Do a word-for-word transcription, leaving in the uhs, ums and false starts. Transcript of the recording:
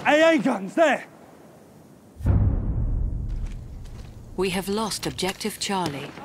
A A guns, there! We have lost Objective Charlie.